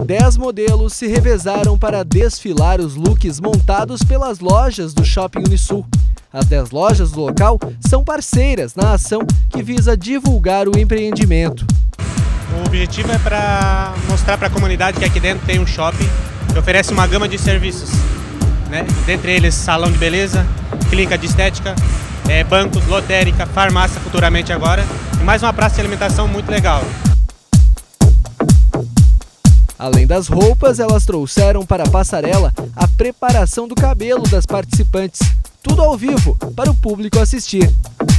10 modelos se revezaram para desfilar os looks montados pelas lojas do Shopping Unisul. As 10 lojas do local são parceiras na ação que visa divulgar o empreendimento. O objetivo é para mostrar para a comunidade que aqui dentro tem um shopping que oferece uma gama de serviços, né? Dentre eles salão de beleza, clínica de estética, bancos, lotérica, farmácia futuramente agora e mais uma praça de alimentação muito legal. Além das roupas, elas trouxeram para a passarela a preparação do cabelo das participantes. Tudo ao vivo, para o público assistir.